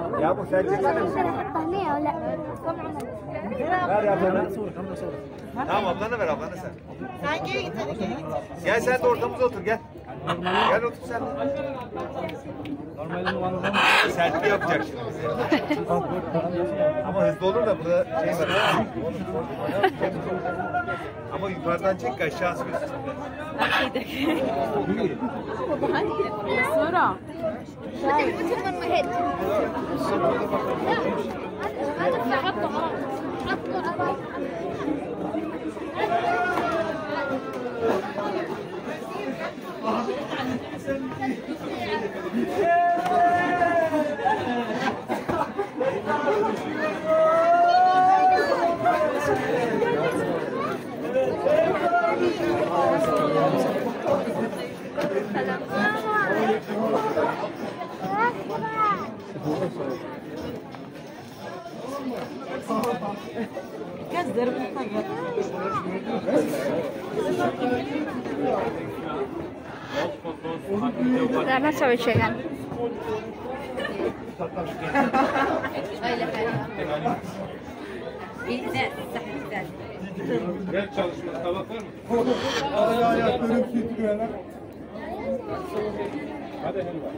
يا ابو سجل الطهنية ولا ver ya bana. Tamam ablana ver ablana sen. Sen geri git hadi geri git. Gel sen de ortamıza otur gel. Gel otur sen. Selfie yapacak şimdi. Ama hızlı olur da burada şey var. Ama yukarıdan çek ki aşağısı gözüksün. صورة كزر بالطيب لا ما تسوي شيء يعني Gel çalışma tabak var mı? Hadi helva.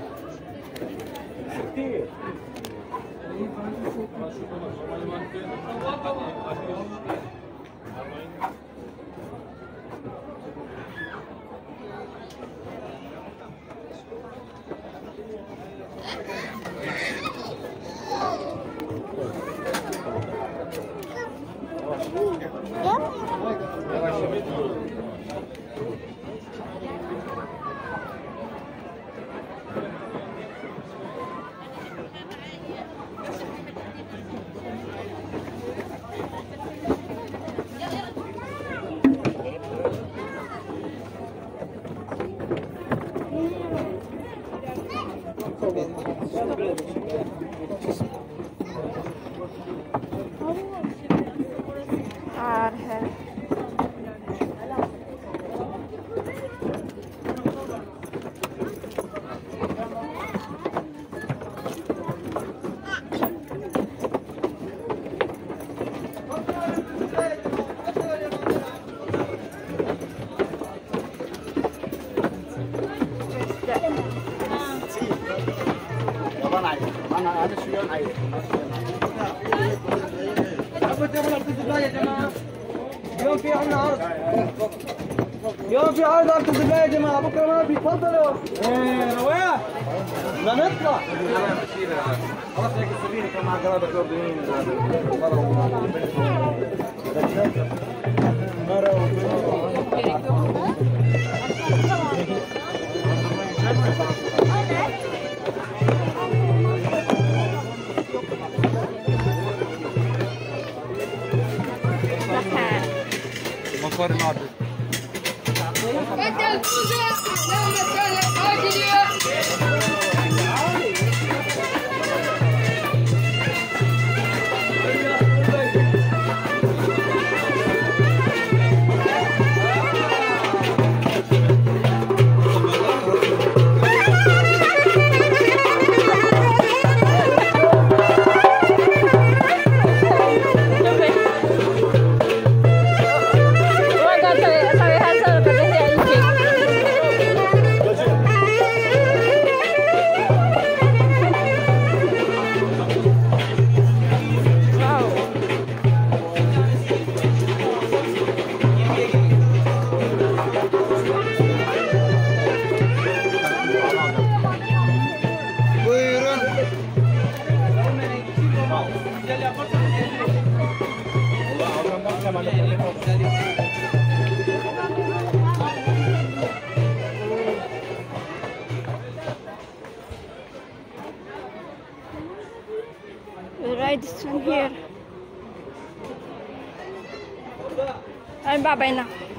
اليوم في عندنا عرض. اليوم في عرض اقسم بالله يا جماعه، بكره ما في، تفضلوا. ايه رواح بدنا نطلع. خلاص هيك السبيل كان مع قرابه الاردنيين. مصاري العرض. The ride is from here. I'm Baba now.